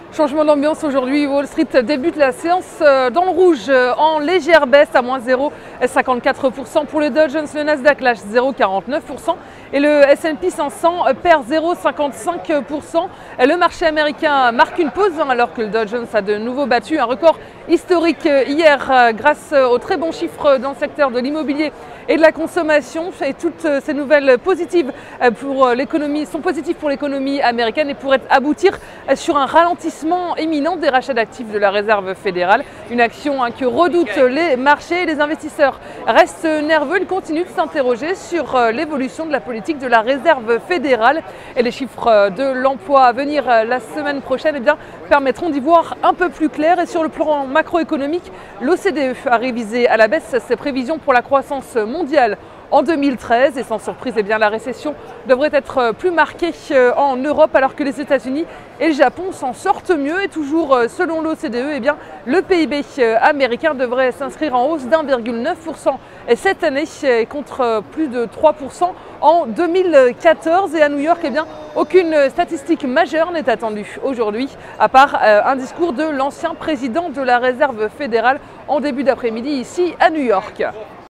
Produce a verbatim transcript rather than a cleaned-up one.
Changement d'ambiance aujourd'hui, Wall Street débute la séance dans le rouge en légère baisse à moins zéro virgule cinquante-quatre pour cent pour le Dow Jones, le Nasdaq lâche zéro virgule quarante-neuf pour cent et le S and P cinq cents perd zéro virgule cinquante-cinq pour cent. Le marché américain marque une pause alors que le Dow Jones a de nouveau battu un record historique hier grâce aux très bons chiffres dans le secteur de l'immobilier et de la consommation. Et toutes ces nouvelles positives pour l'économie sont positives pour l'économie américaine et pourraient aboutir sur un ralentissement imminent des rachats d'actifs de la Réserve fédérale. Une action hein, que redoutent les marchés et les investisseurs restent nerveux. Ils continuent de s'interroger sur l'évolution de la politique de la Réserve fédérale et les chiffres de l'emploi à venir la semaine prochaine eh bien, permettront d'y voir un peu plus clair. Et sur le plan macroéconomique, l'O C D E a révisé à la baisse ses prévisions pour la croissance mondiale en deux mille treize et sans surprise, eh bien, la récession devrait être plus marquée en Europe alors que les États-Unis et le Japon s'en sortent mieux. Et toujours selon l'O C D E, eh bien, le P I B américain devrait s'inscrire en hausse d'un virgule neuf pour cent cette année contre plus de trois pour cent en deux mille quatorze. Et à New York, eh bien, aucune statistique majeure n'est attendue aujourd'hui à part un discours de l'ancien président de la Réserve fédérale en début d'après-midi ici à New York.